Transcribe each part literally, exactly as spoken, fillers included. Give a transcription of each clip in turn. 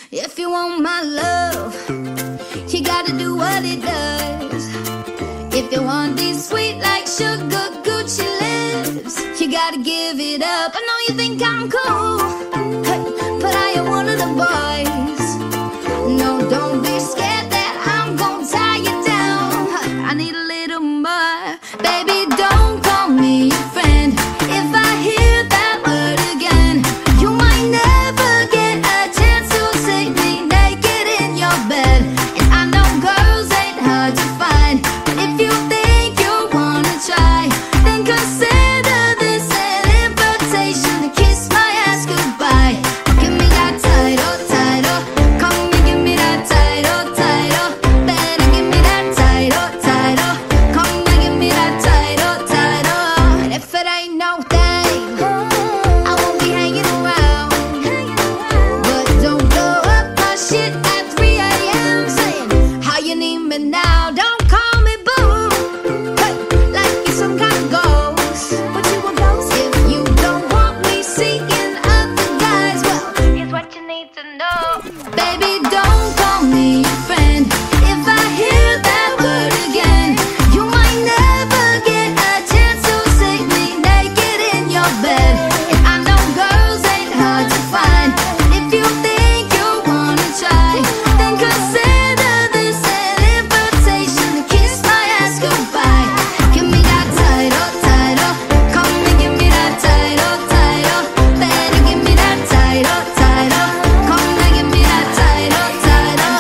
If you want my love, you gotta do what it does. If you want these sweet like sugar Gucci lips, you gotta give it up. I know you think I'm cool, hey, but I am one of the boys. No, don't be scared that I'm gonna tie you down. I need a little more. Baby, don't call me your friend. If I hear that word again, you might never get a chance to see me naked in your bed. And I know girls ain't hard to find, but if you think you wanna try, then consider this an invitation to kiss my ass goodbye. Give me that title, title. Come and give me that title, title. Better give me that title, title. Come and give me that title, title. And if it ain't no thing, I won't be hanging around. But don't blow up my shit at three A M saying how you need me now. Don't call me boo, hey, like you're some kind of ghost. What you a ghost? If you don't want me seeking other guys, well, here's what you need to know. Baby, don't call me your friend. If I hear that word again, you might never get a chance to see me naked in your bed. And I know girls ain't hard to find, but if you think you wanna try, then consider this an invitation to kiss my ass goodbye. Give me that title, title. Come and give me that title, title. Better give me that title, title. Come and give me that title, title.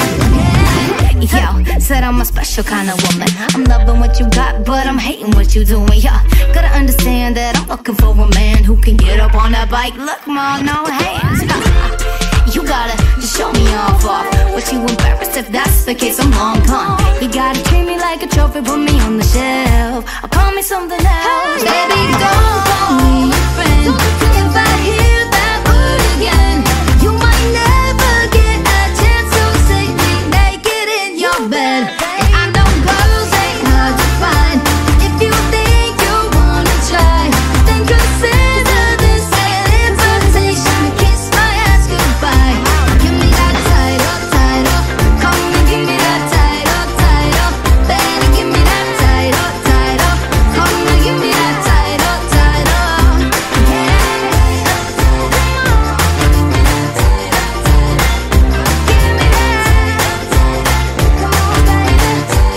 Yo, said I'm a special kind of woman. I'm loving what you got, but I'm hating what you doing. Yeah, gotta understand that I'm looking for a man who can get up on that bike. Look, ma, no hands. You gotta just show me off off. But you embarrassed if that's the case, I'm long gone. You gotta treat me like a trophy, put me on the shelf, or call me something else. Baby, don't call me your friend. If I hear that word again, you might never get a chance to see me naked in your bed. And I know girls ain't hard to find, but if you think you wanna try, then consider this an invitation to kiss my ass goodbye. Give me that title, title. Come and give me that title, title. Better give me that title, title. Come and give me that title, title. Yeah. Give me that title, title. Give me that. Come on, baby.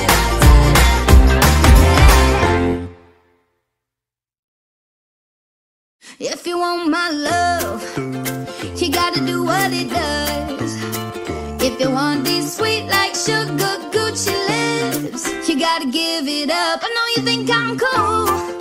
If you want my love, you gotta do what it does. If you want these sweet like sugar Gucci lips, you gotta give it up. I know you think I'm cool,